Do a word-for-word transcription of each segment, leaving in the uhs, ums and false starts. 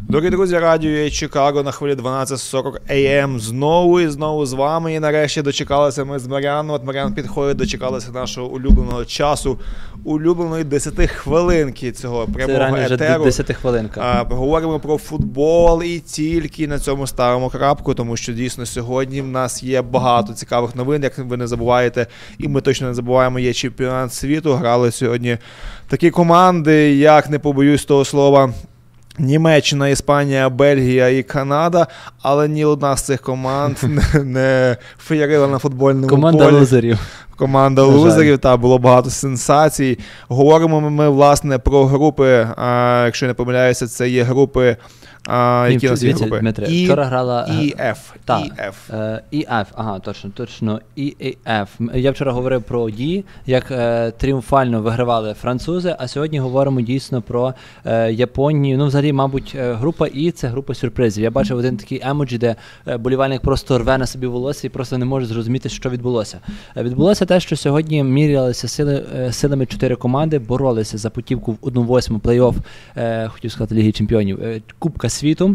Дорогі друзі, радіо Чикаго на хвилі дванадцять сорок ей ем. Знову і знову з вами. І нарешті дочекалися ми з Мар'яном. От Мар'ян підходить, дочекалися нашого улюбленого часу, улюбленої десяти хвилинки цього прямого етеру. Це вже десяти хвилинка. Поговоримо про футбол і тільки на цьому ставимо крапку, тому що дійсно сьогодні в нас є багато цікавих новин. Як ви не забуваєте, і ми точно не забуваємо, є чемпіонат світу. Грали сьогодні такі команди, як не побоюсь того слова, Німеччина, Іспанія, Бельгія і Канада, але ні одна з цих команд не, не феєрила на футбольному Команда полі. Команда лузерів. Команда лузерів, та було багато сенсацій. Говоримо ми, власне, про групи, а, якщо не помиляюся, це є групи, а, які у нас є групи? Дмитре, І, вчора грала... І Ф. Так, І Ф. І Ф, ага, точно, точно, І Ф. Я вчора говорив про Ді, як е, тріумфально вигравали французи, а сьогодні говоримо дійсно про е, Японію. Ну, взагалі, мабуть, група І – це група сюрпризів. Я бачив один такий емоджі, де е, болівальник просто рве на собі волосся і просто не може зрозуміти, що відбулося. Е, відбулося те, що сьогодні мірялися сили, е, силами чотири команди, боролися за путівку в одну восьму плей-офф, е, хотів сказати, Ліги Чемпіонів, е, Кубка світу.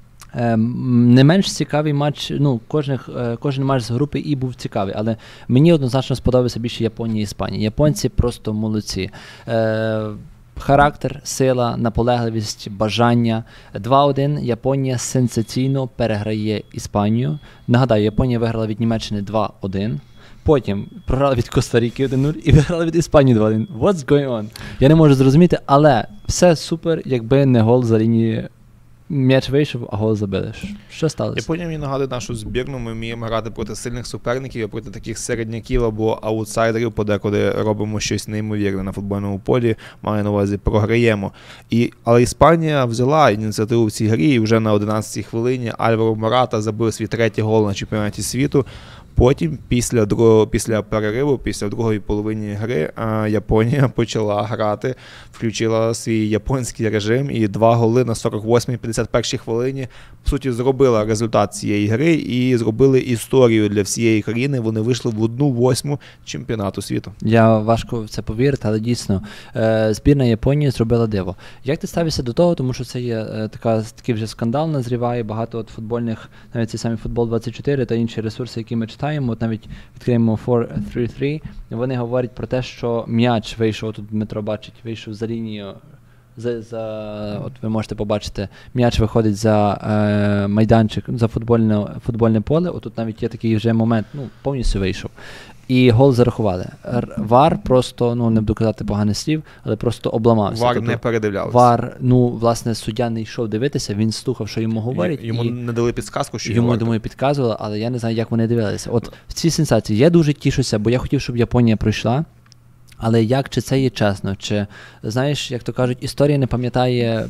Е, не менш цікавий матч, ну, кожен, е, кожен матч з групи І був цікавий, але мені однозначно сподобався більше Японія і Іспанія. Японці просто молодці. Е, характер, сила, наполегливість, бажання. два один. Японія сенсаційно переграє Іспанію. Нагадаю, Японія виграла від Німеччини два один. Потім програли від Коста-Ріки один нуль і виграли від Іспанії два один. What's going on? Я не можу зрозуміти, але все супер, якби не гол за лінії. М'яч вийшов, а гол забили. Що сталося? Японія мені нагадує нашу збірну. Ми вміємо грати проти сильних суперників, а проти таких середняків або аутсайдерів, подекуди робимо щось неймовірне на футбольному полі, маю на увазі, програємо. І, але Іспанія взяла ініціативу в цій грі, і вже на одинадцятій хвилині Альваро Мората забив свій третій гол на чемпіонаті світу. Потім, після другого, після перериву, після другої половини гри, Японія почала грати, включила свій японський режим, і два голи на сорок восьмій п'ятдесят першій хвилині, по суті, зробила результат цієї гри і зробили історію для всієї країни. Вони вийшли в одну восьму чемпіонату світу. Я важко в це повірити, але дійсно, збірна Японії зробила диво. Як ти ставишся до того, тому що це є така, такий вже скандал назріває, багато от футбольних, навіть цей самий Футбол двадцять чотири та інші ресурси, які ми читаємо, от навіть відкриємо фор три три, вони говорять про те, що м'яч вийшов, тут Дмитро бачить, вийшов за лінію, за, за, от ви можете побачити, м'яч виходить за е, майданчик, за футбольне, футбольне поле, отут навіть є такий вже момент, ну, повністю вийшов. І гол зарахували. Вар просто, ну, не буду казати поганих слів, але просто обламався. Вар тобто, не передивлявся. Вар, ну, власне, суддя не йшов дивитися, він слухав, що йому говорять. Йому і не дали підказку, що йому, думаю, підказували, але я не знаю, як вони дивилися. От в цій сенсації я дуже тішуся, бо я хотів, щоб Японія пройшла. Але як, чи це є чесно, чи, знаєш, як то кажуть, історія не пам'ятає,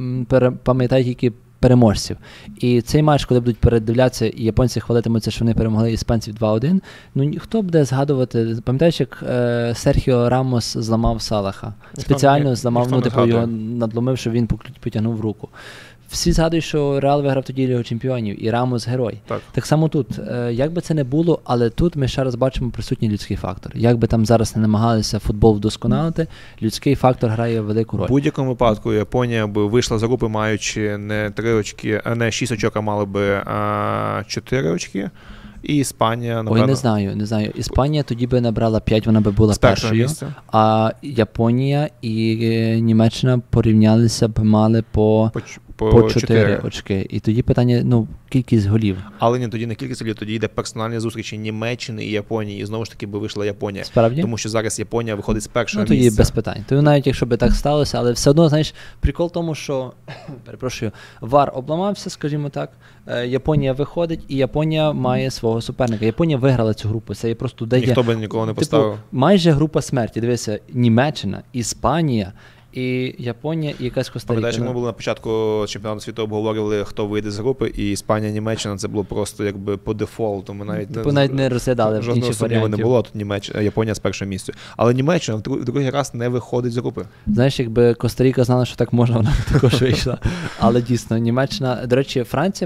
пам'ятає тільки переможців. І цей матч, коли будуть передивлятися, і японці хвалитимуться, що вони перемогли іспанців два один, ну хто буде згадувати, пам'ятаєш, як е, Серхіо Рамос зламав Салаха? Спеціально ніхто, зламав, ніхто ну, типу, його надломив, щоб він потягнув руку. Всі згадують, що Реал виграв тоді Лігу Чемпіонів, і Рамос герой. Так. Так само тут. Як би це не було, але тут ми ще раз бачимо присутній людський фактор. Як би там зараз не намагалися футбол вдосконалити, людський фактор грає велику роль. В будь-якому випадку Японія би вийшла з групи, маючи не три очки, не шість очок, а мали би а, чотири очки. І Іспанія, напевно... Ой, не знаю, не знаю. Іспанія тоді би набрала п'ять, вона би була першою. Місця. А Японія і Німеччина порівнялися б, мали по... по По чотири очки. І тоді питання, ну, кількість голів. Але не тоді не кількість голів, тоді йде персональні зустрічі Німеччини і Японії. І знову ж таки би вийшла Японія. Справді? Тому що зараз Японія виходить з першого ну, місця. Ну, тоді без питань. Тоді навіть якщо би так сталося, але все одно, знаєш, прикол в тому, що, перепрошую, Вар обламався, скажімо так, Японія виходить, і Японія має свого суперника. Японія виграла цю групу. Це є просто де ніхто би нікого не поставив. Типу, майже група смерті. Дивися, Німеччина, Іспанія, і Японія, і якась Коста-Ріка. Пам'ятаєш, ми були на початку чемпіонату світу, обговорювали, хто вийде з групи, і Іспанія, Німеччина, це було просто якби по дефолту. Ми навіть не, навіть не розглядали інших варіантів. Жодного сумніву не було, тут Німеччина, Японія з першого місця. Але Німеччина в другий, в другий раз не виходить з групи. Знаєш, якби Коста-Ріка знала, що так можна, вона також вийшла. Але дійсно, Німеччина, до речі, Франція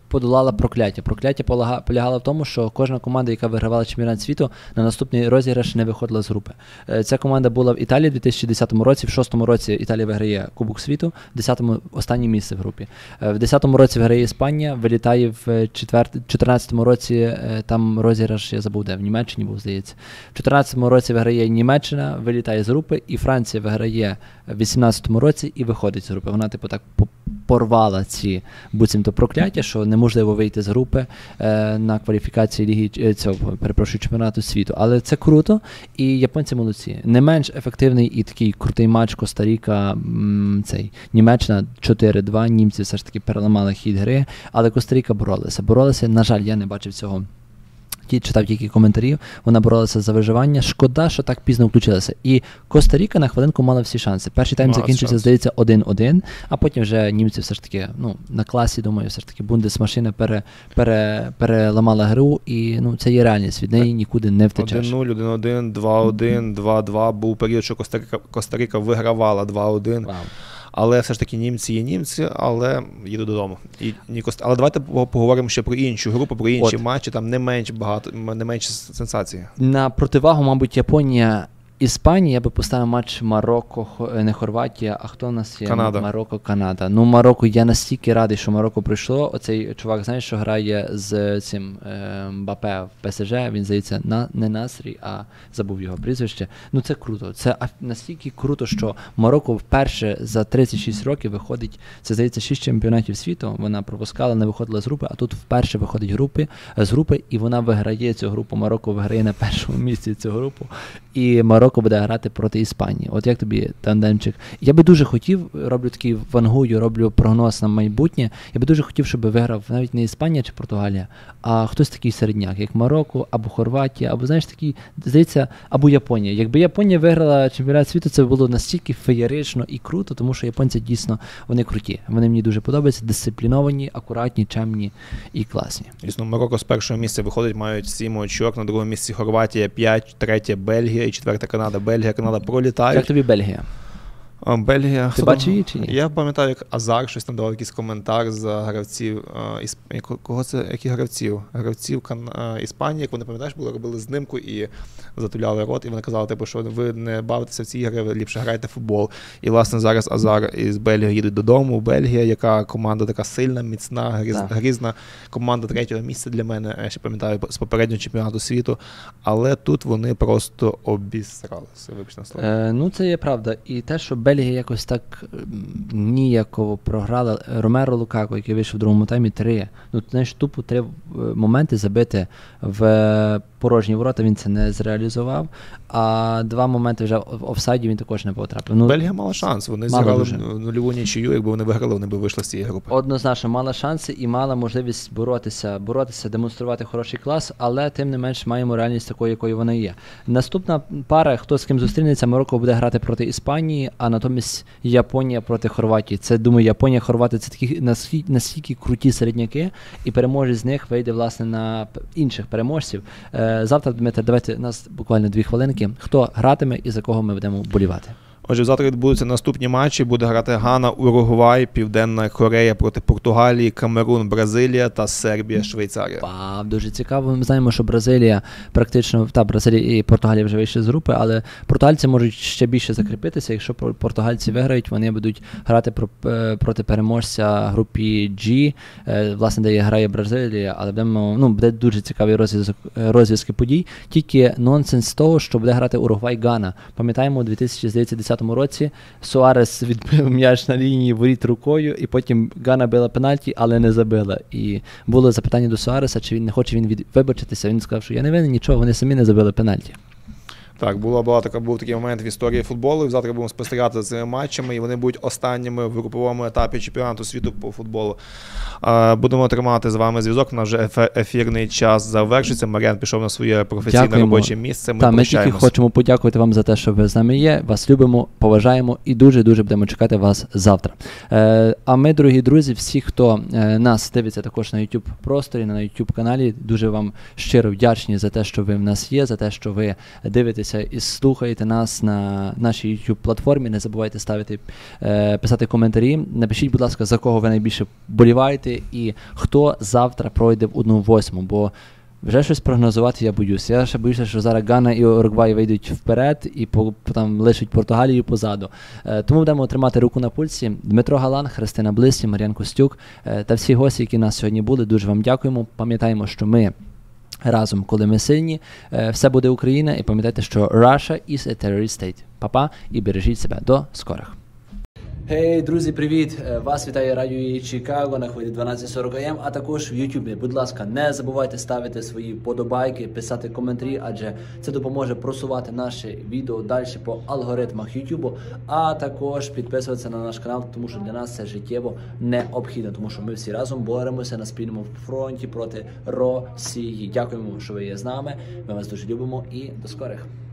подолала прокляття. Прокляття полага, полягало в тому, що кожна команда, яка вигравала чемпіонат світу, на наступний розіграш не виходила з групи. Е, ця команда була в Італії в дві тисячі десятому році, в шостому році Італія виграє Кубок світу, в десятому останнє місце в групі. Е, в десятому році виграє Іспанія, вилітає в чотирнадцятому році, е, там розіграш, я забув де, в Німеччині був, здається. В чотирнадцятому році виграє Німеччина, вилітає з групи, і Франція виграє в вісімнадцятому році і виходить з групи. Вона, типу, так порвала ці буцімто прокляття, що неможливо вийти з групи е, на кваліфікації ліги цього, перепрошую, чемпіонату світу. Але це круто, і японці молодці. Не менш ефективний і такий крутий матч Коста-Ріка, м, цей Німеччина чотири два, німці все ж таки переламали хід гри, але Коста-Ріка боролися. Боролися, на жаль, я не бачив цього. Ті, читав тільки коментарів, вона боролася за виживання. Шкода, що так пізно включилася. І Коста-Ріка на хвилинку мала всі шанси. Перший тайм закінчився, шанс. здається, один один, а потім вже німці все ж таки, ну, на класі, думаю, все ж таки Бундесмашина пере, пере, переламала гру, і ну, це є реальність, від неї нікуди не втечеш. один нуль, один один, два один, два два, був період, що Коста-Ріка, Коста-Ріка вигравала два один. Вау. Але все ж таки німці є німці, але їду додому. І, ні, але давайте поговоримо ще про іншу групу, про інші От. матчі, там не менш багато, не менше сенсації. На противагу, мабуть, Японія, Іспанія, я би поставив матч Марокко, не Хорватія, а хто у нас є? Канада. Марокко, Канада. Ну, Марокко, я настільки радий, що Марокко прийшло. Оцей чувак, знаєш, що грає з цим е, Мбапе в ПСЖ, він, здається, на, не Насрі, а забув його прізвище. Ну, це круто. Це настільки круто, що Марокко вперше за тридцять шість років виходить, це, здається, шість чемпіонатів світу, вона пропускала, не виходила з групи, а тут вперше виходить групи, з групи, і вона виграє цю групу. Марокко виграє на першому місці цю групу. І Марокко буде грати проти Іспанії. От як тобі тандемчик? Я би дуже хотів, роблю такий вангую, роблю прогноз на майбутнє, я би дуже хотів, щоб виграв навіть не Іспанія чи Португалія, а хтось такий середняк, як Марокко, або Хорватія, або, знаєш, такий, здається, або Японія. Якби Японія виграла чемпіонат світу, це було настільки феєрично і круто, тому що японці дійсно, вони круті. Вони мені дуже подобаються, дисципліновані, акуратні, чемні і класні. Дійсно, Марокко з першого місця виходить, мають сім очок, на другому місці Хорватія п'ять, третє Бельгія і четверта Канада. Бельгія, Канада пролітають. Як тобі Бельгія? Бельгія. Ти бачив її чи ні? Я пам'ятаю, як Азар щось там давав якийсь коментар за гравців. Ісп... Кого це? Яких гравців? Гравців Кан... Іспанії, як вони, пам'ятаєш, були, робили знимку і затуляли рот, і вони казали, типу, що ви не бавитеся в ці ігри, ви ліпше грайте в футбол. І, власне, зараз Азар із Бельгії їдуть додому. Бельгія, яка команда така сильна, міцна, гриз... грізна команда третього місця для мене, я ще пам'ятаю, з попереднього чемпіонату світу. Але тут вони просто обісралися, вибачте на слово. Е, ну, це є правда. І те, що Бельгія якось так ніяково програла. Ромеро Лукако, який вийшов в другому таймі, три. Ну, знаєш, тупо три моменти забити в порожні ворота, він це не зреалізував. А два моменти вже в офсайді він також не потрапив. Ну, Бельгія мала шанс. Вони зіграли в нульову нічию, якби вони виграли, вони б вийшли з цієї групи. Однозначно, мала шанси і мала можливість боротися, боротися, демонструвати хороший клас, але тим не менш маємо реальність такою, якою вона є. Наступна пара, хто з ким зустрінеться, Марокко буде грати проти Іспанії, а натомість Японія проти Хорватії. Це, думаю, Японія, Хорватія – це такі настільки, настільки круті середняки, і переможець з них вийде, власне, на інших переможців. Завтра, Дмитро, давайте, у нас буквально дві хвилинки. Хто гратиме і за кого ми будемо болівати? Отже, завтра відбудуться наступні матчі. Буде грати Гана, Уругвай, Південна Корея проти Португалії, Камерун, Бразилія та Сербія, Швейцарія. Па, дуже цікаво. Ми знаємо, що Бразилія практично, та, Бразилія і Португалія вже вийшли з групи, але португальці можуть ще більше закріпитися. Якщо португальці виграють, вони будуть грати проти переможця групі G, власне, де грає Бразилія, але будемо, ну, буде дуже цікавий розв'язок, розв'язки подій. Тільки нонсенс того, що буде грати Уругвай-Гана. Пам'ятаємо, у дві тисячі десятому році Суарес відбив м'яч на лінії воріт рукою, і потім Гана била пенальті, але не забила. І було запитання до Суареса, чи він не хоче він від... вибачитися. Він сказав, що я не винен нічого, вони самі не забили пенальті. Так, була, була така, був такий момент в історії футболу. Завтра будемо спостерігати за цими матчами, і вони будуть останніми в груповому етапі чемпіонату світу по футболу. Будемо тримати з вами зв'язок. У нас вже ефірний час завершиться. Мар'ян пішов на своє професійне Дякуємо. робоче місце. Ми Та, ми тільки хочемо подякувати вам за те, що ви з нами є. Вас любимо, поважаємо і дуже-дуже будемо чекати вас завтра. Е, а ми, дорогі друзі, всі, хто е, нас дивиться також на YouTube просторі, на YouTube каналі, дуже вам щиро вдячні за те, що ви в нас є, за те, що ви дивитесь дивитеся і слухаєте нас на нашій YouTube-платформі. Не забувайте ставити, е, писати коментарі. Напишіть, будь ласка, за кого ви найбільше боліваєте і хто завтра пройде в одну восьму, бо вже щось прогнозувати я боюсь. Я ще боюся, що зараз Гана і Уругвай вийдуть вперед і по, там лишать Португалію позаду. Е, тому будемо тримати руку на пульсі. Дмитро Галан, Христина Блисі, Мар'ян Костюк е, та всі гості, які нас сьогодні були. Дуже вам дякуємо. Пам'ятаємо, що ми разом, коли ми сильні. Е, все буде Україна. І пам'ятайте, що Russia is a terrorist state. Па-па і бережіть себе. До скорих. Гей, hey, друзі, привіт! Вас вітає Радіо Чикаго на хвилі дванадцять сорок ей ем, а також в Ютубі. Будь ласка, не забувайте ставити свої подобайки, писати коментарі, адже це допоможе просувати наші відео далі по алгоритмах Ютубу, а також підписуватися на наш канал, тому що для нас це життєво необхідно, тому що ми всі разом боремося на спільному фронті проти Росії. Дякуємо, що ви є з нами, ми вас дуже любимо і до скорих!